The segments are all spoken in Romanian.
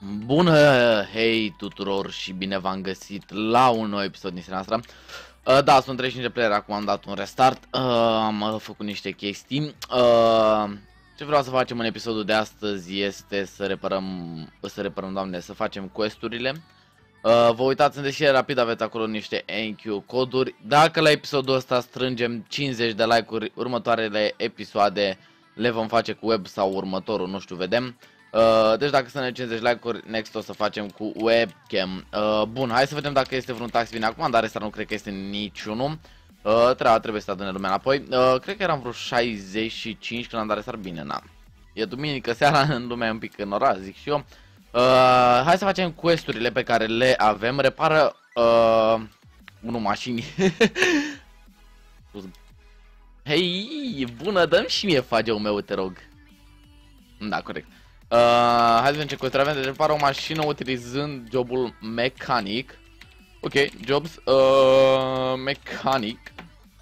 Bună, hei tuturor și bine v-am găsit la un nou episod din seria noastră. Da, sunt 35 de player, acum am dat un restart, am făcut niște chestii. Ce vreau să facem în episodul de astăzi este să reparăm, doamne, să facem quest-urile. Vă uitați în descriere rapid, aveți acolo niște NQ coduri. Dacă la episodul ăsta strângem 50 de like-uri, următoarele episoade le vom face cu web sau următorul, nu știu, vedem. Deci dacă sunt 50 like-uri, next o să facem cu webcam. Bun, hai să vedem dacă este vreun tax bine acum, dar ăsta nu cred că este niciunul. Trebuie să adune lumea înapoi. Cred că eram vreo 65 când am dat restart, bine, na. E duminică seara, în lumea e un pic în oraș, zic și eu. Hai să facem quest-urile pe care le avem. Repară unul mașini. Hei, bună, dă-mi și mie fageu meu, te rog. Da, corect. Hai să vedem ce quest-uri avem. Deci repară o mașină utilizând jobul mecanic. Ok, jobs mecanic.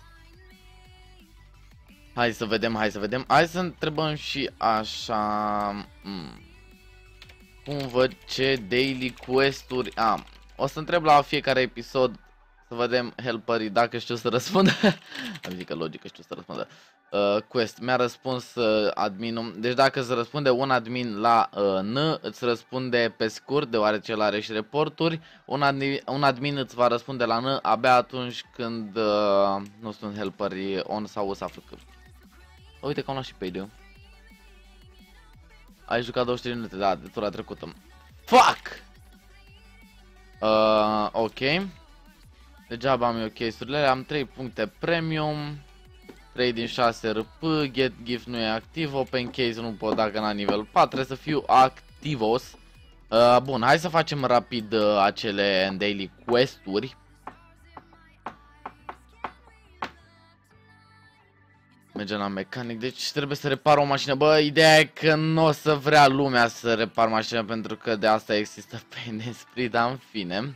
Hai să vedem, hai să vedem. Hai să întrebăm și așa. Cum văd ce daily quest-uri am. O să întreb la fiecare episod să vedem helperii dacă știu să răspundă. Am zis că logic că știu să răspundă. Quest, mi-a răspuns adminul. Deci dacă îți răspunde un admin la N, îți răspunde pe scurt, deoarece el are și reporturi. Un admin îți va răspunde la N abia atunci când nu sunt helperii on sau o să află că... Uite că am luat și payday. Ai jucat 23 minute, da, de tura trecută. Fuck! Ok. Degeaba am eu case-urile, am 3 puncte premium, 3 din 6 RP, get gift nu e activ, open case nu pot dacă n-a nivel 4, trebuie să fiu activos. Bun, hai să facem rapid acele daily quest-uri. Mergem la mecanic, deci trebuie să repar o mașină. Bă, ideea e că nu o să vrea lumea să repar mașina pentru că de asta există Pain and Sprit, dar în fine.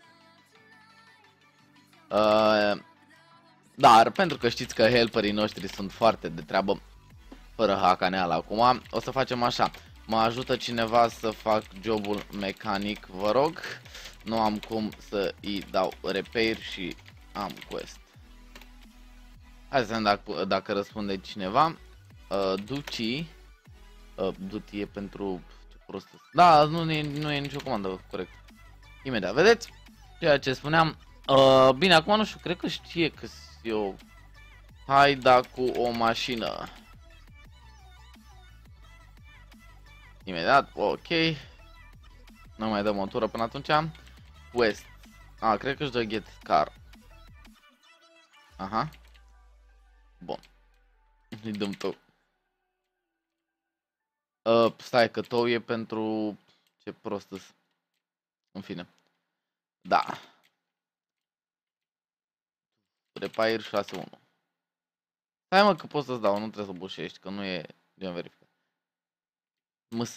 Dar pentru că știți că helperii noștri sunt foarte de treabă, fără hacaneală acum, o să facem așa. Mă ajută cineva să fac jobul mecanic, vă rog. Nu am cum să îi dau repair și am quest. Hai să vedem dacă răspunde cineva. Duty. Duty e pentru... Ce prost. Da, nu e nicio comandă, corect. Imediat, vedeți? Ceea ce spuneam. Bine, acum nu știu, cred că știe că eu... Hai da cu o mașină. Imediat, ok. Nu mai dăm o tură până atunci. Quest. Cred că își dă get car. Aha. Bun. Îi dăm tău. Stai că tău e pentru... Ce prost-s. În fine. Da. Repair 6-1. Stai mă că pot să-ți dau, nu trebuie să bușești, că nu e gen verificat. Măsă.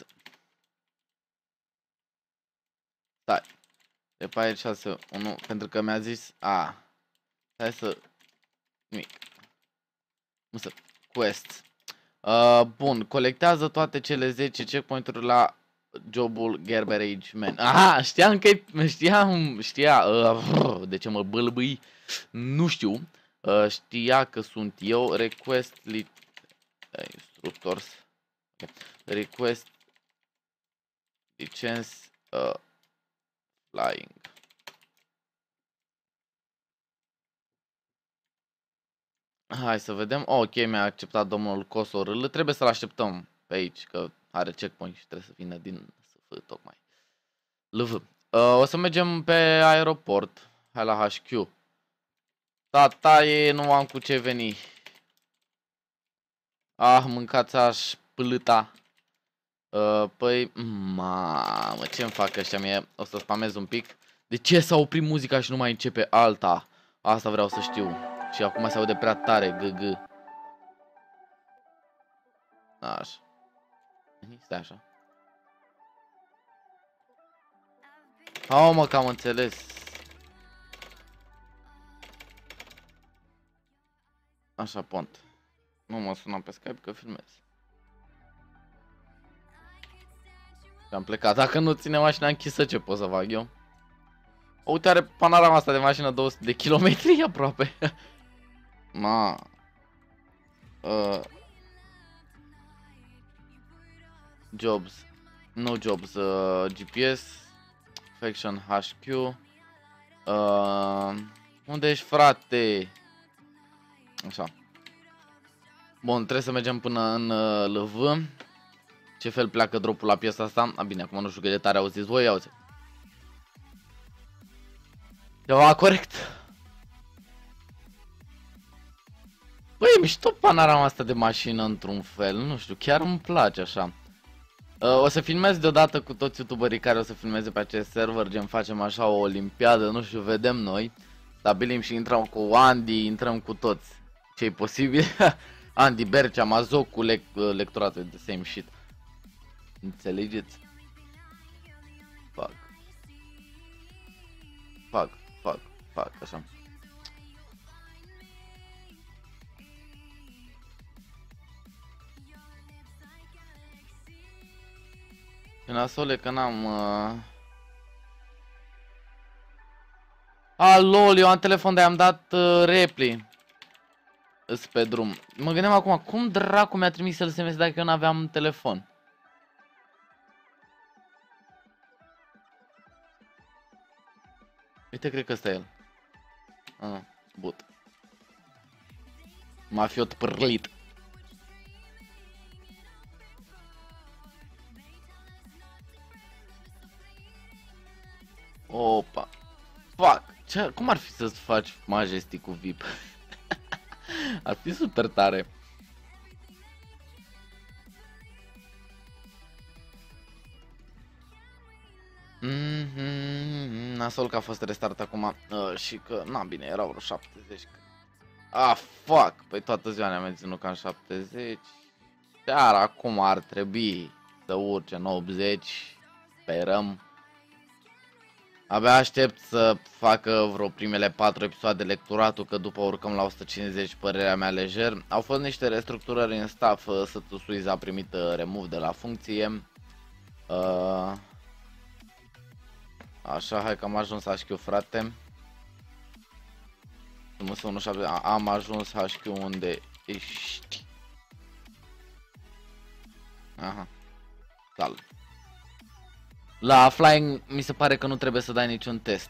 Stai. Repair 6-1, pentru că mi-a zis... Hai să... Nimic. Măsă. Quest. Bun, colectează toate cele 10 checkpoint-uri la jobul Garage Man. Aha, știam că știa, de ce mă bâlbâi, nu știu. Știa că sunt eu. Request instructors. Request license flying. Hai să vedem. Ok, mi-a acceptat domnul Cosor. Trebuie să-l așteptăm pe aici, că are checkpoint și trebuie să vină din SF tocmai. LV. O să mergem pe aeroport. Hai la HQ. Tataie, nu am cu ce veni. Mâncați-aș plâta. Păi, mamă, ce-mi fac ăștia mie? O să spamez un pic. De ce s-a oprit muzica și nu mai începe alta? Asta vreau să știu. Și acum se aude prea tare, GG. Așa. Stai așa. Mă, că am înțeles. Așa, pont. Nu mă sunam pe Skype că filmez. Și am plecat. Dacă nu ține mașina închisă, ce pot să fac eu? Uite, are panorama asta de mașină 200 de kilometri aproape. Ma. Jobs. No jobs. GPS. Faction HQ. Unde ești, frate? Așa. Bun, trebuie să mergem până în LV. Ce fel pleacă dropul la piesa asta? Bine, acum nu știu cât de tare auziți voi, auzi. Ceva corect. Băi, e mișto panorama asta de mașină într-un fel, nu știu, chiar îmi place așa. O să filmez deodată cu toți youtuberii care o să filmeze pe acest server, gen facem așa o olimpiadă, nu știu, vedem noi. Stabilim și intrăm cu Andy, intrăm cu toți. Ce-i posibil? Andy, Bercea, Mazocu, lectoratul, the same shit. Înțelegeți? Fac, așa. E nasole că n-am... lol, eu am telefon, de am dat repli. Îs pe drum. Mă gândeam acum, cum dracu mi-a trimis el SMS dacă eu n-aveam telefon? Uite, cred că ăsta e el. But. Mafiot pârlit. Opa. Fuck. Cum ar fi să-ți faci Majestic cu VIP? Ar fi super tare. Nasol că a fost restart acum și că, na bine, erau vreo 70. Fuck, păi toată ziua ne-am menținut cam 70. Chiar acum ar trebui să urce în 80. Sperăm. Abia aștept să facă vreo primele 4 episoade lecturatul, că după urcăm la 150, părerea mea lejer. Au fost niște restructurări în staff, Sătul Suiz a primit remove de la funcție. Așa, hai că am ajuns HQ, frate. Am ajuns HQ unde ești. Aha. Salut. La flying mi se pare că nu trebuie să dai niciun test.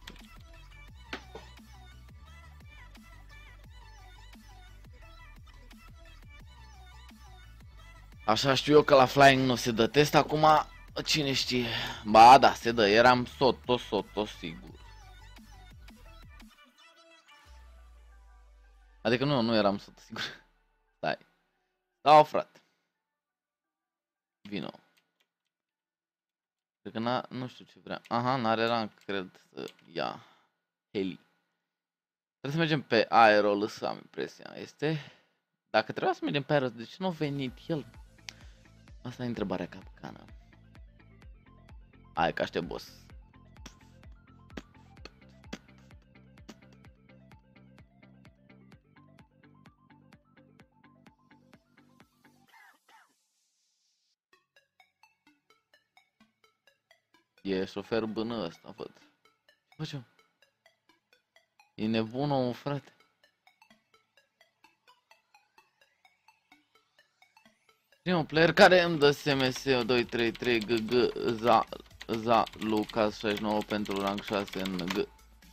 Așa știu eu că la flying nu se dă test, acum cine știe. Ba da, se dă, eram soto sigur. Adică nu eram soto sigur. Stai. Da, frate. Vino. Cred că nu știu ce vrea. Aha, n-are rank, cred să ia heli. Trebuie să mergem pe aero, lăsă, am impresia. Este... Dacă trebuia să mergem pe aero, de ce nu a venit el? Asta e întrebarea capcană. Hai că aștept, boss. E șofer bână ăsta, văd. Ce facem? E nebun omul, frate. Primul player care îmi dă SMS 233 GG za Lucas 69 pentru rank 6 în G.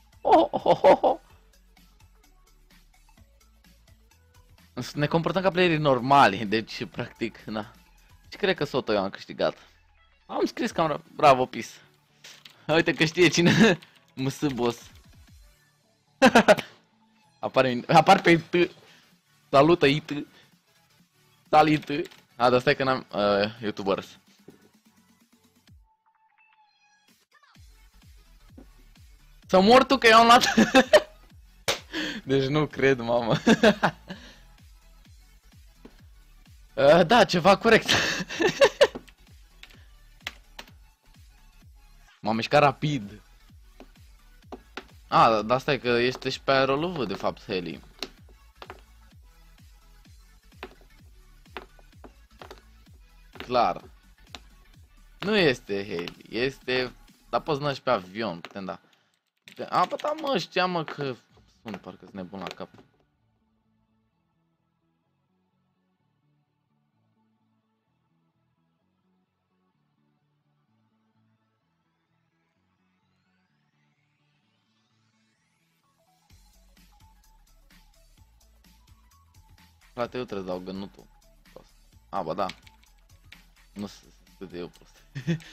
Ne comportăm ca playerii normali, deci practic, na. Și cred că Soto eu am câștigat. Am scris cam bravo, peace. Uite că știe cine. MS boss. Apar pe IT. Salută IT. Salut. Dar stai că n-am youtubers. Să mor tu că eu am luat. Deci nu cred, mamă. Da, ceva corect. M-am mișcat rapid. Dar stai că este și pe aeroluvă de fapt heli. Clar. Nu este heli, este... Dar poți mergi pe avion, putem da. A, bă, da, mă, știam, mă, că sunt parcă sunt nebun la cap. Frate, eu trebuie să dau gânutul. A, bă, da. Nu sunt eu prost.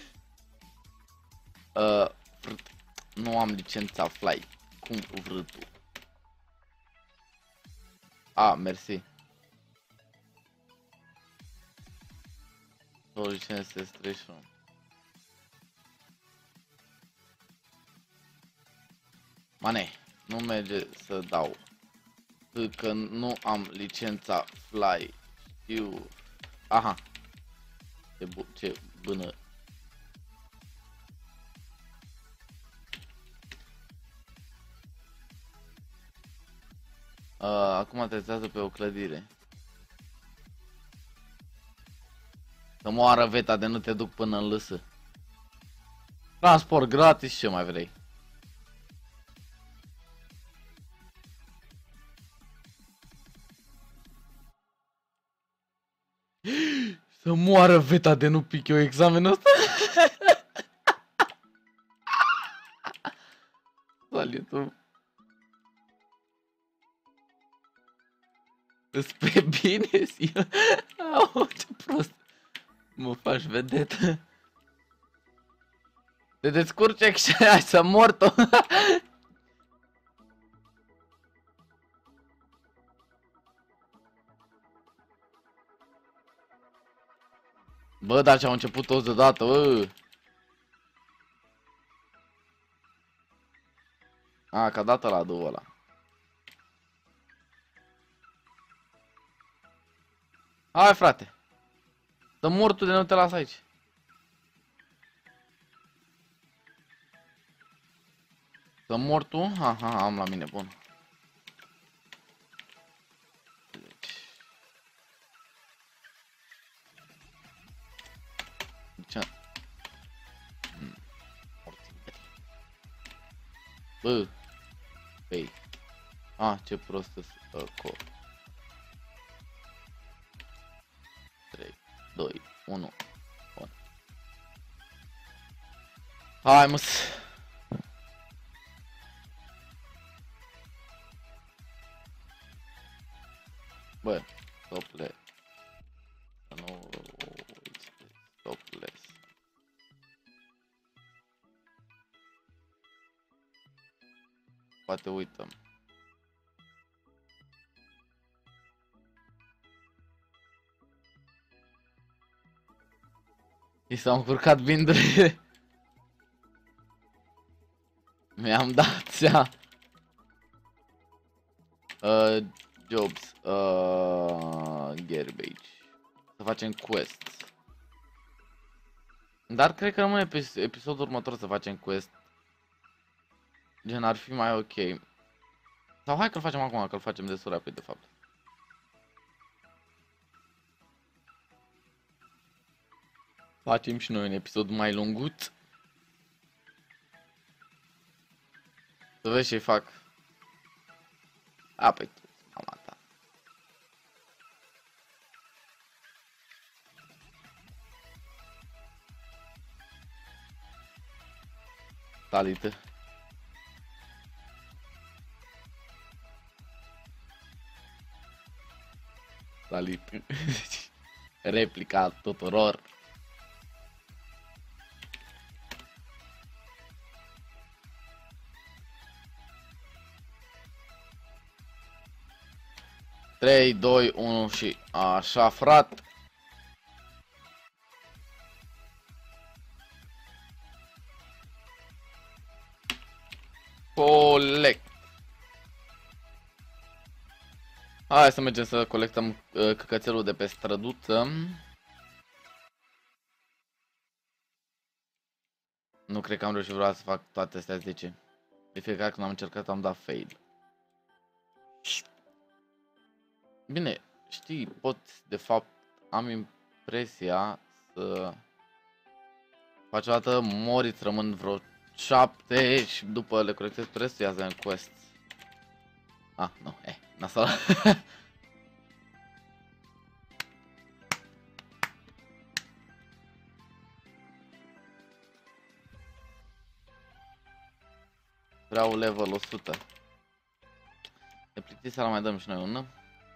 Nu am licența fly. Cum vrâtul. A, mersi. O licență S31. Mane, nu merge să dau. Că nu am licența fly. Știu. Aha. Ce bână. Acum aterizează pe o clădire. Să moară veta de nu te duc până în lăsă. Transport gratis, ce mai vrei? Să moară veta de nu pic eu examenul ăsta. Salutul. Spre bine, zi. Au, ce prost. Mă faci vedetă. Te descurce și hai să mor tu. Bă, dar ce-au început toți deodată, bă. A, că a dat la două ăla. Hai, frate. Să mor tu de nu te las aici. Să mor tu? Aha, am la mine, bun. Ce? Bă. Păi. A, ce prost co. 3, 2, 1. Bun. Hai, mă. Bă, tople. Nu uiți de topless. Poate uităm. I s-au încurcat bindurile. Mi-am dat seama. Jobs. Garbage. Să facem quest. Dar cred că rămâne pe episodul următor să facem quest. Gen, ar fi mai ok. Sau hai că-l facem acum, că-l facem destul rapid, de fapt. Facem și noi un episod mai lungut. Să vezi ce fac. A, păi tu, mama ta. Talită. Talită. Replica tuturor. Trei, doi, unu și așa, frate. Colect. Hai să mergem să colectăm căcățelul de pe străduță. Nu cred că am reușit vreodată să fac toate astea 10. De fiecare când am încercat am dat fail. Bine, știi, pot, de fapt, am impresia să... faci o dată, mori, îți rămân vreo 7 și după le colectezi pe restul, ia-ți în quest. Ah, nu, nasol. Vreau level 100. Ne plictis să mai dăm și noi unul.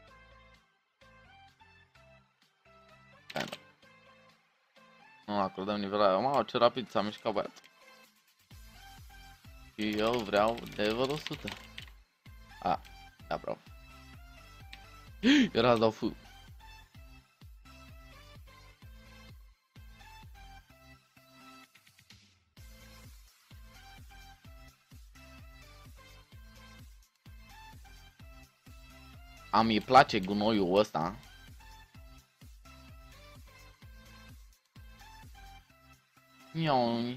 Hai, nu, acordăm nivelarea. Mamă, ce rapid s-a mișcat băiat. Și eu vreau level 100. A, da, bravo. Era să dau fu. Îi place gunoiul ăsta. Ioi.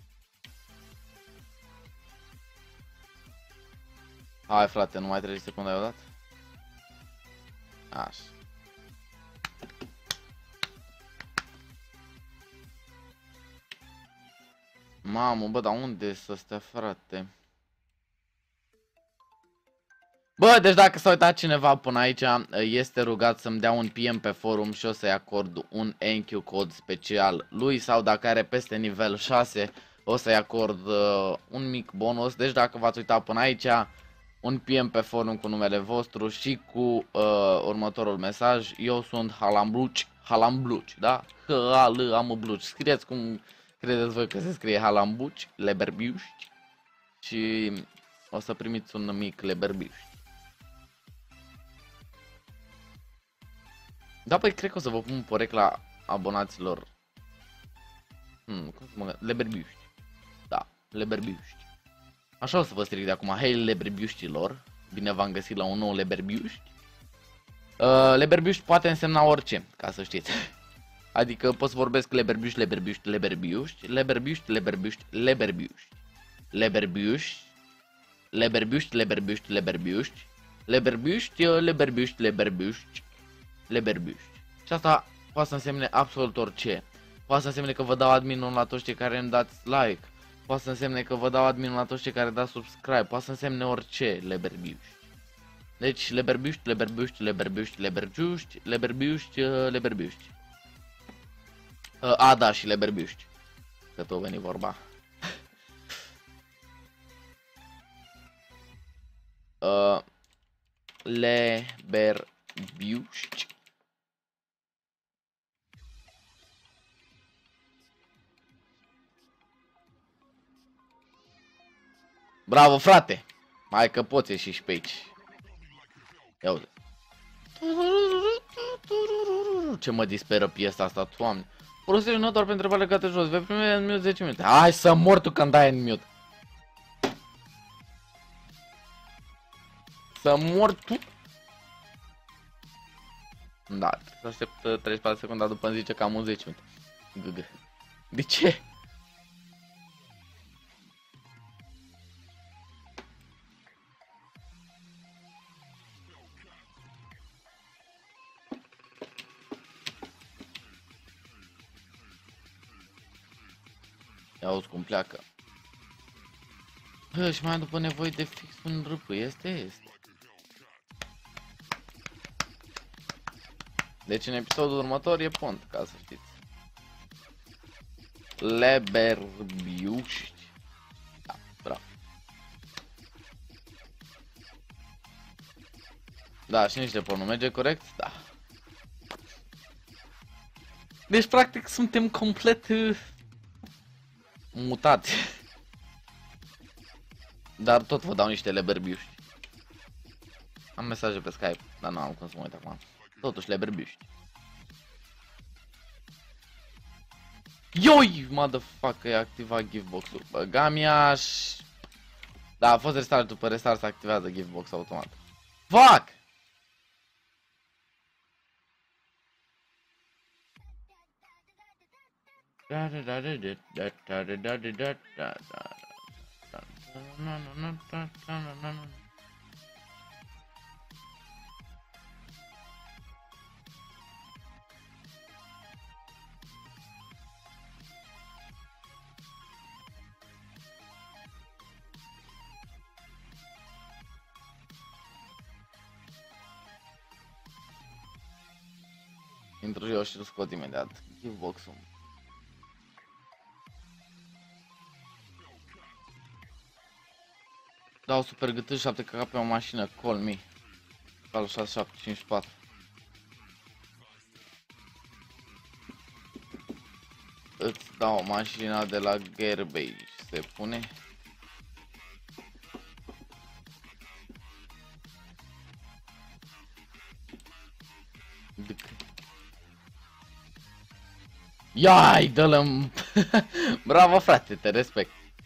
Hai frate, nu mai 30 secunde ai dat? Așa. Mamă, bă, dar unde să stea, frate? Bă, deci dacă s-a uitat cineva până aici, este rugat să-mi dea un PM pe forum și o să-i acord un NQ cod special lui, sau dacă are peste nivel 6, o să-i acord un mic bonus. Deci dacă v-ați uitat până aici, un PM pe forum cu numele vostru și cu următorul mesaj: eu sunt Halambluci, da? Halambluci. Scrieți cum credeți voi că se scrie Halambuci, leberbiuști, și o să primiți un mic leberbiuști. Da, păi cred că o să vă pun porecla abonaților. Cum să mă gândesc? Leberbiuști. Da, leberbiuști. Așa o să vă stric de acum. Hei, leberbiuștilor. Bine v-am găsit la un nou leberbiuști. Leberbiuști poate însemna orice, ca să știți. Adică pot să vorbesc leberbiuști, leberbiuști, leberbiuști, leberbiuști, leberbiuști, leberbiuști, leberbiuști, leberbiuști, leberbiuști, leberbiuști, leberbiuști, leberbiuști, leberbiuști, leberbiuști. Și asta poate să însemne absolut orice. Poate să însemne că vă dau adminul la toți cei care îmi dați like. Poate să însemne că vă dau adminul la toți cei care dați subscribe. Poate să însemne orice, leberbiuști. Deci leberbiuști, leberbiuști, leberbiuști, leberbiuști, leberbiuști, leberbiuști. A, da, și leberbiuști. Că tot veni vorba. Leberbiuști. Bravo, frate! Hai că poți ieși și pe aici. Ia uite. Ce mă disperă piesa asta, Doamne. Folosește nu doar pentru întrebări legate jos. Vei primi în minut 10 minute. Hai să mor tu când dai în mute. Să mor tu. Da, să aștept 34 secunde, dar după îmi zice că am un 10 minute. GG. De ce? Ia auzi cum pleacă. Și mai după nevoie de fix un râpâ. Este. Deci în episodul următor e pont, ca să știți. Leberbiuști. Da, bravo. Da, și niște pornul merge corect? Da. Deci practic suntem complet mutați. Dar tot vă dau niște leberbiuști. Am mesaje pe Skype, dar nu am cum să mă uit acum. Totuși leberbiuști. Ioi, motherfucker, e activat givebox-ul. Băga mi-aș... Da, a fost restart, după restart se activează givebox automat. Fuck! Intru eu și îl scot imediat. Givebox-ul. Dau super gâtâși 7 kk pe o mașină, call me. Cal 6754. Îți dau mașina de la Garbage, se pune. Iai, dă-l-mi... Bravo, frate, te respect.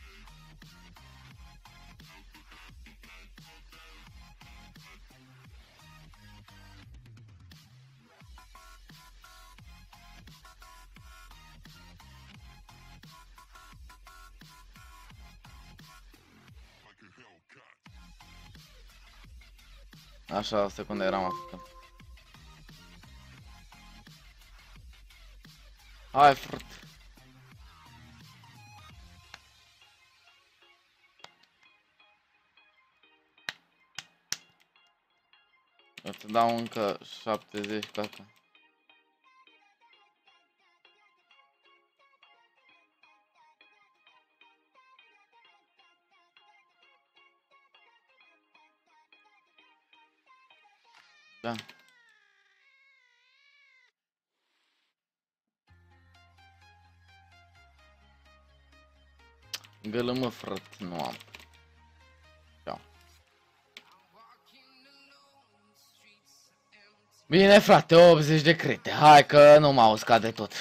Așa, o secundă eram afută. Hai, frate. Îți dau încă 70 kk. Da. Gălămă, frate, nu am. Ciao. Bine, frate, 80 de crete. Hai că nu m-au uscat de tot.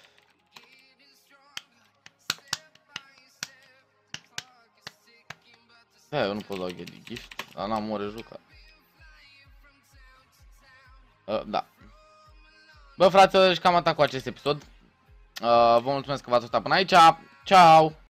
Da, eu nu pot lua de gift, dar n-am ore jucat. Da. Bă, frate, deci cam atât cu acest episod. Vă mulțumesc că v-ați uitat până aici. Ciao!